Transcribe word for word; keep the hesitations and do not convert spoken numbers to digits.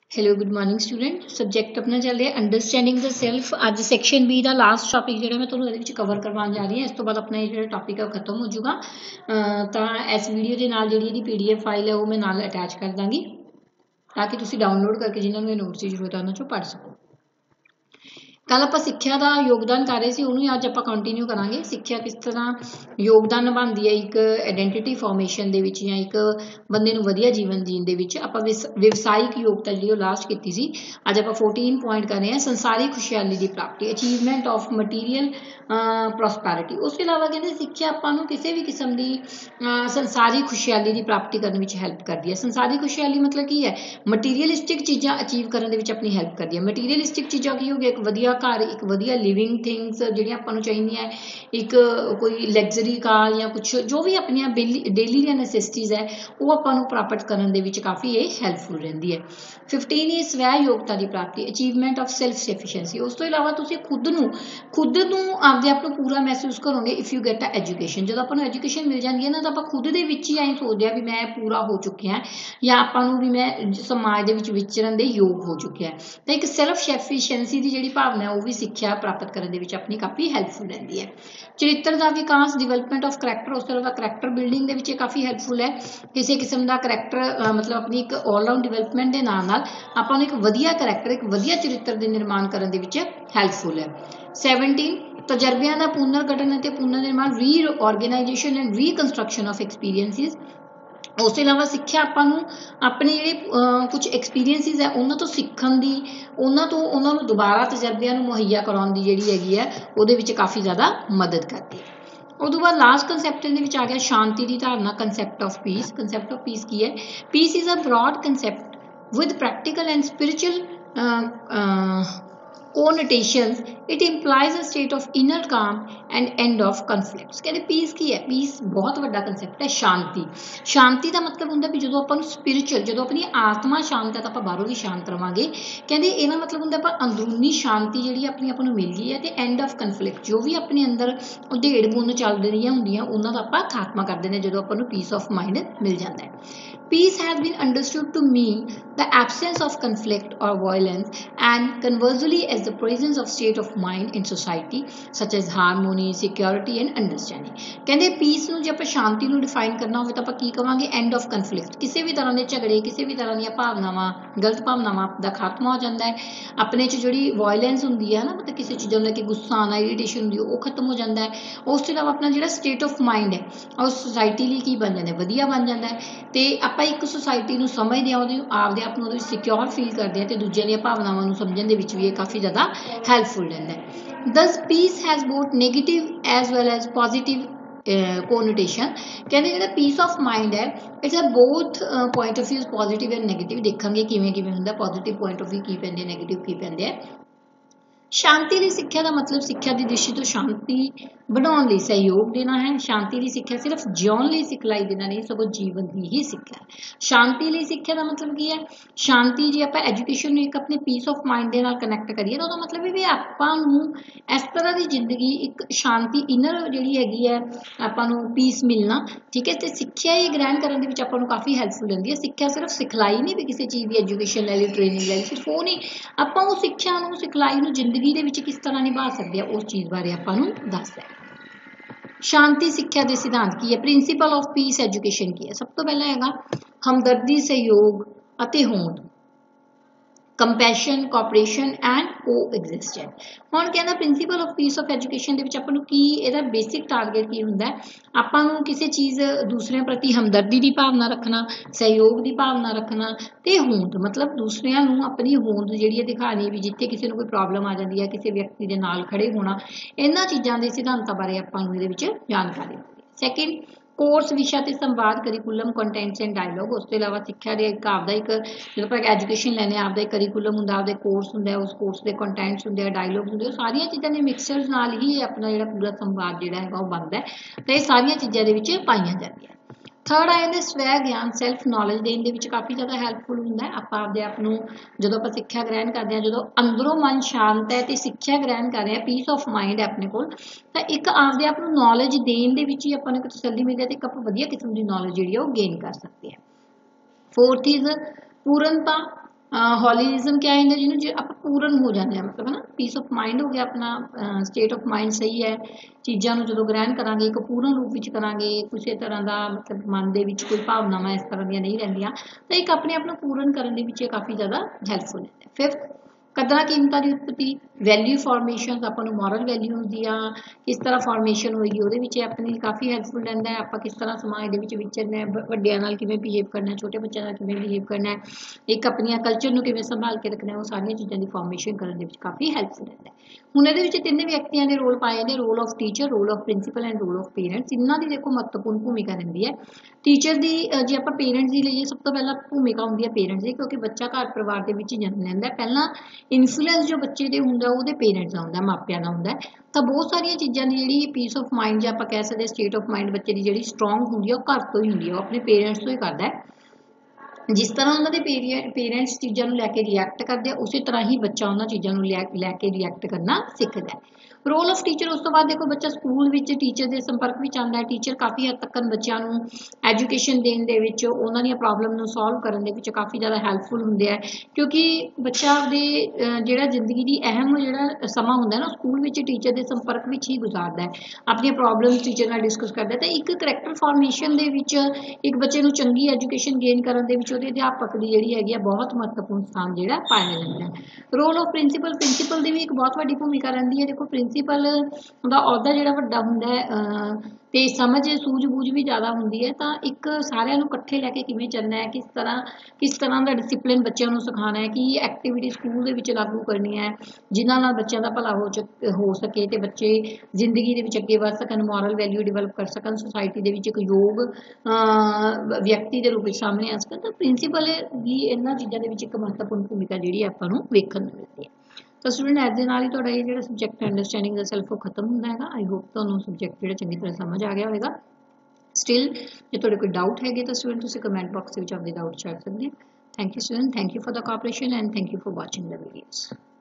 Hello good morning student subject अपना चल रहा है अंडरस्टैंडिंग द सैल्फ। अज सैक्शन बी का लास्ट टॉपिक जो मैं तुम्हें कवर करवाने जा रही हूँ। इस तो बाद अपना जो टॉपिक है वो खत्म हो जाऊगा। तो इस वीडियो के नाल जी पी डी एफ फाइल है वो मैं नाल अटैच कर दाँगी ताकि तुम डाउनलोड करके जिन्होंने नोट्स की जरूरत है उन्होंने चो पढ़ सको। कल आप सिक्ख्या का योगदान कर रहे थे उन्होंने अज आप कंटिन्यू करांगे। सिक्ख्या किस तरह योगदान निभाती है एक आइडेंटिटी फॉर्मेशन दे विच या एक बंदे नूं वधिया जीवन जीण दे विच। आपां व्यवसायिक योग्यता जी लास्ट की सी। अज आप फोर्टीन पॉइंट कर रहे हैं संसारी खुशहाली की प्राप्ति अचीवमेंट ऑफ मटीरियल प्रॉस्पैरिटी। उसके अलावा कहते सिक्ख्या आपां नूं किसी भी किस्म की संसारी खुशहाली की प्राप्ति करने में हेल्प करती है। संसारी खुशहाली मतलब की है मटीरियलिस्टिक चीज़ां अचीव करने में अपनी हेल्प करती है। मटीरियलिस्टिक चीज़ां की हो गई एक वधिया घर एक वधिया लिविंग थिंग्स जिहड़ियां आपां नूं चाहीदियां एक कोई लग्जरी कार या कुछ जो भी अपन डेली दी नैसेसिटीज़ है वो आपां नूं प्राप्त करने दे विच काफ़ी ये हैल्पफुल रहिंदी है। फिफ्टीन है स्वै योग्यता की प्राप्ति अचीवमेंट ऑफ सैल्फ सफिशिएंसी। उस तो इलावा तुसीं खुद नूं खुद नूं आपदे आप नूं पूरा महसूस करोगे if you get a education. जो आपां नूं एजुकेशन मिल जाती है ना तो आपां खुद दे विच ही ऐ सोचदे आ भी मैं पूरा हो चुकिया या आपां नूं भी मैं समाज दे विच विचरण दे योग हो चुकिया। तो एक सैल्फ सफिशिएंसी की जिहड़ी भावना है वो भी सिक्ख्या प्राप्त करने दे विच अपनी काफ़ी हैल्पफुल रहती है। चरित्र का विकास डिवेलपमेंट ऑफ करैक्टर उस तरह करैक्टर बिल्डिंग के काफ़ी हैल्पफुल है। किसी किस्म का करैक्टर मतलब अपनी एक ऑलराउंड डिवेलपमेंट के नाल नाल आपां नूं एक वधिया करैक्टर एक वधिया चरित्र के निर्माण करने दे विच हैल्पफुल है। सैवनटीन तजर्बियां का पुनर्गठन और पुनर्निर्माण reorganization and reconstruction of experiences. उसके अलावा सिक्ख्या आपां नूं अपने जिहड़े कुछ एक्सपीरियंसिस है उन्हां तो सीखण दी उन्हां तो उन्हां नूं दुबारा तजर्बियां नूं मुहैया कराउण दी जिहड़ी हैगी है उहदे विच काफ़ी ज़्यादा मदद करती है। उस बाद लास्ट कंसैप्ट आ गया शांति की धारणा concept of peace. Concept of peace की है peace is a broad concept with practical and spiritual connotations. It implies a state of inner calm and end of conflicts। कहते पीस की है पीस बहुत बड़ा कंसैप्ट है। शांति शांति का मतलब होंगे भी जो अपन स्पिरिचुअल जो अपनी आत्मा शांत है तो आप बाहरों भी शांत रवांगे। कहते इहदा मतलब होंगे आप अंदरूनी शांति जी अपनी आप मिल गई है तो एंड ऑफ कन्फ्लिक्ट जो भी अपने अंदर उधेड़ बुन चल रही होंगे उन्होंने आप खात्मा करते हैं जो अपन पीस ऑफ माइंड मिल जाता है। Peace has been understood to mean the absence of conflict or violence and conversely as the presence of state of mind in society such as harmony, security and understanding। कहते peace नूं जे आपां शांति नूं define करना होवे तां आपां की कहांगे एंड ऑफ कन्फ्लिक्ट। किसी भी तरह के झगड़े किसी भी तरह दी भावनावां गलत भावनावां दा खात्मा हो जाता है। अपने च जिहड़ी वायलेंस हुंदी है ना मतलब किसी चीज़ों लैके गुस्सा आना इरीटेशन हुंदी है वो खत्म हो जाता है। उस तो इलावा अपना जिहड़ा स्टेट ऑफ माइंड है और सोसाइटी लई की बन जाता है वधिया बन जाता है। तो आप एक सोसाइटी नूं समझदे आ आपदे आप नूं सिक्योर फील करते हैं तो दूजे दी भावनावां नूं समझण दे विच भी काफ़ी ज़्यादा हैल्पफुल रहता है। Thus peace has both negative as well as positive connotation. कहते जो पीस ऑफ माइंड है it's a both point of view positive and negative देखेंगे किवें किवें हुंदा पॉजिटिव पॉइंट ऑफ व्यू की पैंदे नेगेटिव की पैंदे है। शांति की सिक्ख्या का मतलब सिक्ख्या की दृष्टि तो शांति बनाने लिए सहयोग देना है। शांति की सिक्ख्या सिर्फ जिउण लिए सिखलाई देना नहीं सगों जीवन की ही सिक्ख्या है। शांति लिए सिक्ख्या का मतलब की है शांति जी आप एजुकेशन एक अपने पीस ऑफ माइंड के नाल कनैक्ट करिए तो मतलब है भी आपां नूं इस तरह की जिंदगी एक शांति इनर जिहड़ी हैगी है आपां नूं पीस मिलना ठीक है। तो सिक्ख्या ही ग्रहण करने दे विच आपां नूं काफ़ी हैल्पफुल रहंदी है। सिक्ख्या सिर्फ सिखलाई नहीं भी किसी चीज़ की एजुकेशन ले ली ट्रेनिंग ले ली सिर्फ वो नहीं आपां उस सिक्ख्या नूं सिखलाई नूं जिंदगी दे विच किस तरह निभा सकते हैं उस चीज़ बारे आपां नूं दसदा है। शांति सिक्ख्या के सिद्धांत की है प्रिंसीपल ऑफ पीस एजुकेशन की है। सब तो पहला हैगा हमदर्दी सहयोग अते होंद compassion cooperation and coexistent. हुण कहना principal of peace of education दे विच आपां नूं की इहदा बेसिक टारगेट की हुंदा है आपां नूं किसी चीज़ दूसरे प्रति हमदर्दी की भावना रखना सहयोग की भावना रखना ते होंद मतलब दूसरिਆਂ नूं अपनी होंद जिहड़ी दिखानी भी जिथे किसी नूं कोई प्रॉब्लम आ जाती है किसी व्यक्ति के नाल खड़े होना इन्हां चीज़ां दे सिद्धांतां बारे आपां नूं इहदे विच जानकारी। सैकेंड कोर्स विषय ते संवाद करिकुलम कंटेंट्स एंड डायलॉग। उस तो इलावा सिक्ख्या दे एक आपदा एक जो आप एजुकेशन लैने आपदा एक करिकुलम हुंदा आपदा कोर्स हुंदा उस कोर्स के कंटेंट्स हुंदे डायलॉग हुंदे सारियां चीज़ां दे मिक्सचर नाल ही अपना जिहड़ा पूरा संवाद जिहड़ा हैगा वो बनदा है तो ये सारियां चीज़ां दे विच पाईयां जांदियां। थर्ड आ जाते स्वै ज्ञान सैल्फ नॉलेज देने के काफ़ी ज़्यादा हैल्पफुल होंगे। आप आपदे आप जो आप सिक्ख्या ग्रहण करते हैं जो अंदरों मन शांत है तो सिक्ख्या ग्रहण कर रहे हैं पीस ऑफ माइंड है अपने को तो एक आपदे आप नॉलेज देने के अपने को तसल्ली मिलती है तो एक आप वधिया किस्म की नॉलेज जी गेन कर सकते हैं। फोर्थ इज पूर्णता हॉलीजम क्या है ਜਿਹਨੂੰ ਜੇ ਆਪਾਂ ਪੂਰਨ ਹੋ ਜਾਂਦੇ ਆ ਮਤਲਬ ਨਾ ਪੀਸ ਆਫ ਮਾਈਂਡ ਹੋ ਗਿਆ ਆਪਣਾ ਸਟੇਟ ਆਫ ਮਾਈਂਡ ਸਹੀ ਹੈ ਚੀਜ਼ਾਂ ਨੂੰ ਜਦੋਂ ਗ੍ਰਹਿਣ ਕਰਾਂਗੇ ਇੱਕ ਪੂਰਨ ਰੂਪ ਵਿੱਚ ਕਰਾਂਗੇ ਕਿਸੇ ਤਰ੍ਹਾਂ ਦਾ ਮਤਲਬ ਮਨ ਦੇ ਵਿੱਚ ਕੋਈ ਭਾਵਨਾਵਾਂ ਇਸ ਤਰ੍ਹਾਂ ਦੀਆਂ ਨਹੀਂ ਰਹਿੰਦੀਆਂ ਤਾਂ ਇੱਕ ਆਪਣੇ ਆਪ ਨੂੰ ਪੂਰਨ ਕਰਨ ਦੇ ਵਿੱਚ ਇਹ ਕਾਫੀ ਜ਼ਿਆਦਾ ਹੈਲਪਫੁਲ ਹੈ। ਫਿਫਥ ਕਦਰਾਂ ਕੀਮਤਾਂ ਦੀ ਉਤਪਤੀ ਵੈਲਿਊ ਫਾਰਮੇਸ਼ਨ ਆਪਾਂ ਨੂੰ ਮੋਰਲ ਵੈਲਿਊਜ਼ ਦੀਆਂ ਕਿਸ ਤਰ੍ਹਾਂ ਫਾਰਮੇਸ਼ਨ ਹੋਏਗੀ ਉਹਦੇ ਵਿੱਚ ਆਪਣੀ ਕਾਫੀ ਹੈਲਪਫੁਲ ਰਹਿੰਦਾ ਹੈ। ਆਪਾਂ ਕਿਸ ਤਰ੍ਹਾਂ ਸਮਾਜ ਦੇ ਵਿੱਚ ਵਿਚਰਨਾ ਹੈ ਵੱਡਿਆਂ ਨਾਲ ਕਿਵੇਂ ਬਿਹੇਵ ਕਰਨਾ ਛੋਟੇ ਬੱਚਿਆਂ ਨਾਲ ਕਿਵੇਂ ਬਿਹੇਵ ਕਰਨਾ ਹੈ ਇੱਕ ਆਪਣੀਆਂ ਕਲਚਰ ਨੂੰ ਕਿਵੇਂ ਸੰਭਾਲ ਕੇ ਰੱਖਣਾ ਉਹ ਸਾਰੀਆਂ ਚੀਜ਼ਾਂ ਦੀ ਫਾਰਮੇਸ਼ਨ ਕਰਨ ਦੇ ਵਿੱਚ ਕਾਫੀ ਹੈਲਪਫੁਲ ਰਹਿੰਦਾ ਹੈ। ਹੁਣ ਇਹਦੇ ਵਿੱਚ ਤਿੰਨ ਵਿਅਕਤੀਆਂ ਦੇ ਰੋਲ ਪਾਏ ਨੇ role of teacher role of principal and role of parents ਇਹਨਾਂ ਦੀ ਦੇਖੋ ਮਹੱਤਵਪੂਰਨ ਭੂਮਿਕਾ ਰਹਿੰਦੀ ਹੈ। ਟੀਚਰ ਦੀ ਜੇ ਆਪਾਂ ਪੇਰੈਂਟਸ ਦੀ ਲਈਏ ਸਭ ਤੋਂ ਪਹਿਲਾਂ ਭੂਮਿਕਾ ਹੁੰਦੀ ਹੈ ਪੇਰੈਂਟਸ ਦੀ ਕਿਉਂਕਿ ਬੱਚਾ ਘਰ ਪਰਿਵਾਰ ਦੇ ਵਿੱਚ ਜਨਮ ਲੈਂਦਾ ਪਹਿਲਾਂ ਇਨਫਲੂਐਂਸ ਜੋ ਬੱਚੇ ਦੇ ਹੁੰਦਾ ਉਹਦੇ ਪੇਰੈਂਟਸ ਦਾ ਹੁੰਦਾ ਮਾਪਿਆਂ ਦਾ ਹੁੰਦਾ ਤਾਂ ਬਹੁਤ ਸਾਰੀਆਂ ਚੀਜ਼ਾਂ ਦੀ ਜਿਹੜੀ ਪੀਸ ਆਫ ਮਾਈਂਡ ਜਾਂ ਆਪਾਂ ਕਹਿ ਸਕਦੇ ਸਟੇਟ ਆਫ ਮਾਈਂਡ ਬੱਚੇ ਦੀ ਜਿਹੜੀ ਸਟਰੋਂਗ ਹੁੰਦੀ ਹੈ ਉਹ ਘਰ ਤੋਂ ਹੀ ਹੁੰਦੀ ਹੈ ਉਹ ਆਪਣੇ ਪੇਰੈਂਟਸ ਤੋਂ ਹੀ ਕਰਦਾ ਹੈ। ਜਿਸ ਤਰ੍ਹਾਂ ਉਹਨਾਂ ਦੇ ਪੇਰੈਂਟਸ ਚੀਜ਼ਾਂ ਨੂੰ ਲੈ ਕੇ ਰਿਐਕਟ ਕਰਦੇ ਆ ਉਸੇ ਤਰ੍ਹਾਂ ਹੀ ਬੱਚਾ ਉਹਨਾਂ ਚੀਜ਼ਾਂ ਨੂੰ ਲੈ ਕੇ ਰਿਐਕਟ ਕਰਨਾ ਸਿੱਖਦਾ ਹੈ। ਰੋਲ ਆਫ ਟੀਚਰ ਉਸ ਤੋਂ ਬਾਅਦ ਦੇਖੋ ਬੱਚਾ ਸਕੂਲ ਵਿੱਚ ਟੀਚਰ ਦੇ ਸੰਪਰਕ ਵਿੱਚ ਆਉਂਦਾ ਹੈ ਟੀਚਰ ਕਾਫੀ ਹੱਦ ਤੱਕ ਬੱਚਿਆਂ ਨੂੰ ਐਜੂਕੇਸ਼ਨ ਦੇਣ ਦੇ ਵਿੱਚ ਉਹਨਾਂ ਦੀਆਂ ਪ੍ਰੋਬਲਮ ਨੂੰ ਸੋਲਵ ਕਰਨ ਦੇ ਵਿੱਚ ਕਾਫੀ ਜ਼ਿਆਦਾ ਹੈਲਪਫੁਲ ਹੁੰਦੇ ਹੈ ਕਿਉਂਕਿ ਬੱਚਾ ਦੇ ਜਿਹੜਾ ਜ਼ਿੰਦਗੀ ਦੀ ਅਹਿਮ ਜਿਹੜਾ ਸਮਾਂ ਹੁੰਦਾ ਨਾ ਸਕੂਲ ਵਿੱਚ ਟੀਚਰ ਦੇ ਸੰਪਰਕ ਵਿੱਚ ਹੀ ਗੁਜ਼ਾਰਦਾ ਹੈ ਆਪਣੀਆਂ ਪ੍ਰੋਬਲਮਸ ਟੀਚਰ ਨਾਲ ਡਿਸਕਸ ਕਰਦਾ ਤਾਂ ਇੱਕ ਕਰੈਕਟਰ ਫਾਰਮੇਸ਼ਨ ਦੇ ਵਿੱਚ ਇੱਕ ਬੱਚੇ ਨੂੰ ਚੰਗੀ ਐਜੂਕੇਸ਼ਨ ਗੇਨ ਕਰਨ ਦੇ ਵਿੱਚ ਉਹਦੇ ਅਧਿਆਪਕ ਦੀ ਜਿਹੜੀ ਹੈਗੀ ਆ ਬਹੁਤ ਮਹੱਤਵਪੂਰਨ ਸਥਾਨ ਜਿਹੜਾ ਪਾਇਆ ਜਾਂਦਾ ਹੈ। ਰੋਲ ਆਫ ਪ੍ਰਿੰਸੀਪਲ ਪ੍ਰਿੰਸੀਪਲ ਦੀ ਵੀ ਇੱਕ ਬਹੁਤ ਵੱਡੀ ਭੂਮਿਕਾ ਰਹਿੰਦੀ ਹੈ ਦੇਖੋ ਪ੍ਰਿੰਸੀਪਲ ਦਾ ਅਹੁਦਾ ਜਿਹੜਾ ਵੱਡਾ ਹੁੰਦਾ ਹੈ ਤੇ ਸਮਝ ਸੂਝ-ਬੂਝ ਵੀ ਜ਼ਿਆਦਾ ਹੁੰਦੀ ਹੈ ਤਾਂ ਇੱਕ ਸਾਰਿਆਂ ਨੂੰ ਇਕੱਠੇ ਲੈ ਕੇ ਕਿਵੇਂ ਚੱਲਣਾ ਹੈ ਕਿਸ ਤਰ੍ਹਾਂ ਕਿਸ ਤਰ੍ਹਾਂ ਦਾ ਡਿਸਿਪਲਿਨ ਬੱਚਿਆਂ ਨੂੰ ਸਿਖਾਉਣਾ ਹੈ ਕਿ ਐਕਟੀਵਿਟੀ ਸਕੂਲ ਦੇ ਵਿੱਚ ਲਾਗੂ ਕਰਨੀ ਹੈ ਜਿਨ੍ਹਾਂ ਨਾਲ ਬੱਚਿਆਂ ਦਾ ਭਲਾ ਹੋ ਹੋ ਸਕੇ ਤੇ ਬੱਚੇ ਜ਼ਿੰਦਗੀ ਦੇ ਵਿੱਚ ਅੱਗੇ ਵੱਧ ਸਕਣ ਮੋਰਲ ਵੈਲਿਊ ਡਿਵੈਲਪ ਕਰ ਸਕਣ ਸੁਸਾਇਟੀ ਦੇ ਵਿੱਚ ਇੱਕ ਯੋਗ ਵਿਅਕਤੀ ਦੇ ਰੂਪ ਵਿੱਚ ਸਾਹਮਣੇ ਆ ਸਕਣ ਤਾਂ ਪ੍ਰਿੰਸੀਪਲ ਦੀ ਇਹਨਾਂ ਚੀਜ਼ਾਂ ਦੇ ਵਿੱਚ ਇੱਕ ਮਹੱਤਵਪੂਰਨ ਭੂਮਿਕਾ ਜਿਹੜੀ ਆਪਾਂ ਨੂੰ ਵੇਖਣ ਨੂੰ ਮਿਲਦੀ ਹੈ। ਤਾਂ ਸਟੂਡੈਂਟ ਅੱਜ ਦੇ ਨਾਲ ਹੀ ਤੁਹਾਡਾ ਇਹ ਜਿਹੜਾ ਸਬਜੈਕਟ ਅੰਡਰਸਟੈਂਡਿੰਗ ਦਾ ਸੈਲਫ ਉਹ ਖਤਮ ਹੁੰਦਾ ਹੈਗਾ ਆਈ ਹੋਪ ਤੁਹਾਨੂੰ ਸਬਜੈਕਟ ਜਿਹੜਾ ਚੰਗੀ ਤਰ੍ਹਾਂ ਸਮਝ ਆ ਗਿਆ ਹੋਵੇਗਾ। ਸਟਿਲ ਜੇ ਤੁਹਾਡੇ ਕੋਈ ਡਾਊਟ ਹੈਗੇ ਤਾਂ ਸਟੂਡੈਂਟ ਤੁਸੀਂ ਕਮੈਂਟ ਬਾਕਸ ਦੇ ਵਿੱਚ ਆਪਦੇ ਡਾਊਟ ਛੱਡ ਸਕਦੇ ਹੋ। Thank you student thank you for the cooperation and thank you for watching the videos.